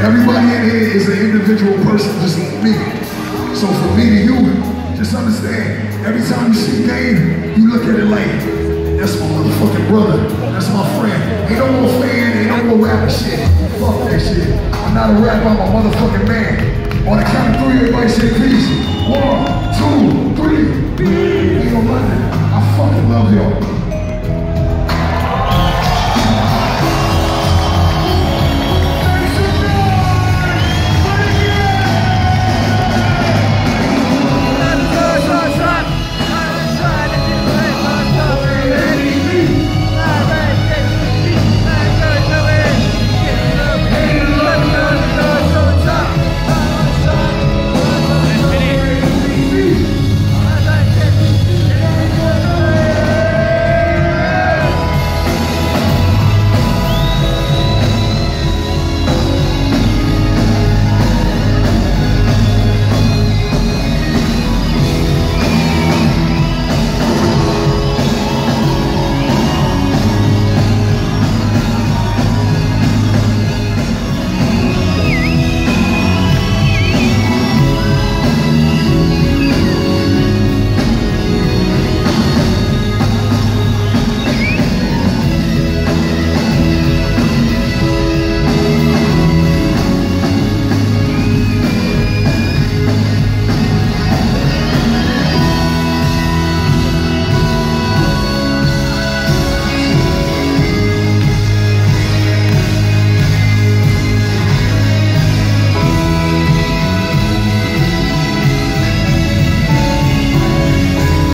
Everybody in here is an individual person, just like me. So for me to you, just understand, every time you see Dave, you look at it like, that's my motherfucking brother, that's my friend. Ain't no more fan, ain't no more rapper shit. Fuck that shit. I'm not a rapper, I'm a motherfucking man. On the count of three, everybody say peace. 1, 2, 3.